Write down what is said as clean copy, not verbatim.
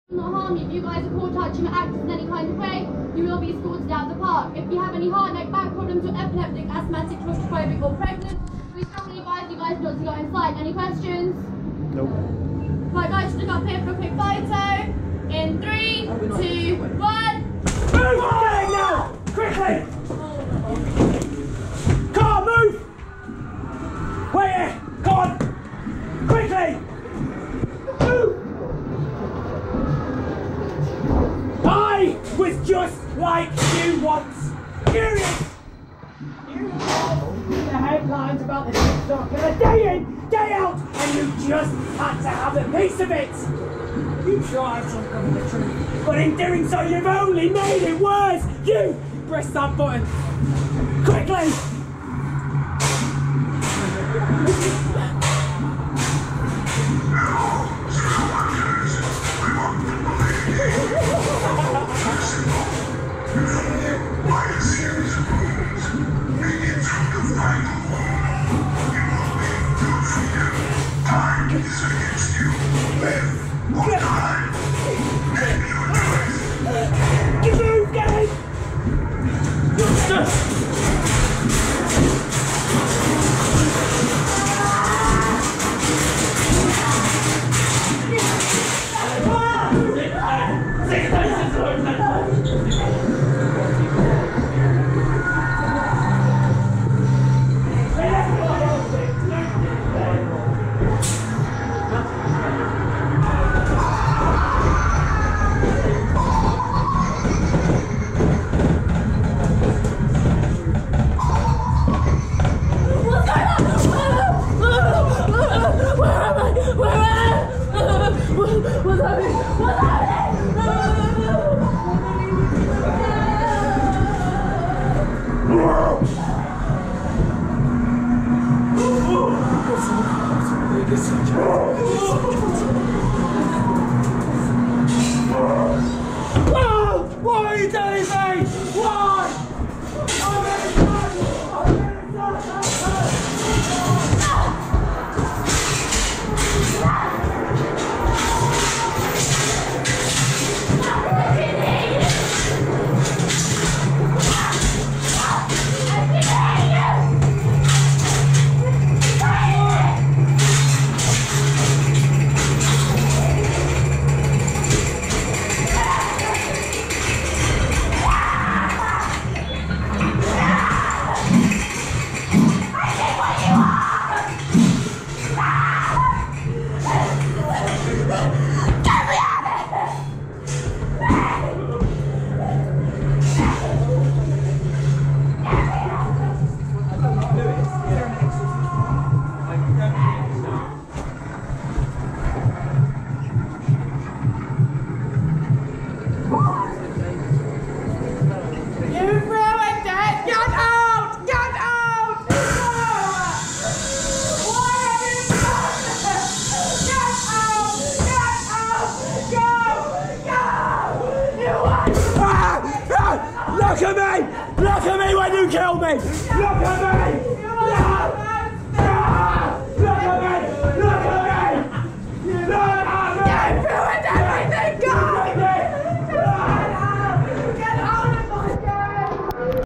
Not harm you. If you guys are caught touching or acting in any kind of way, you will be escorted out of the park. If you have any heart, neck, back problems, or epileptic, asthmatic, claustrophobic, or pregnant, we strongly advise you guys not to go inside. Any questions? Nope. Right, guys, just look up here for a quick photo. In 3, 2, 1. Move! Get in now! Quickly! Car, move! Wait here! Come on! Quickly! Move! I was just like you once. Curious! You read the headlines about the TikTok day in, day out, and you just had to have a piece of it. You tried to uncover the truth, but in doing so, you've only made it worse. You press that button quickly. What are you telling me? Why? Look at me! Look at me when you kill me! Look at me!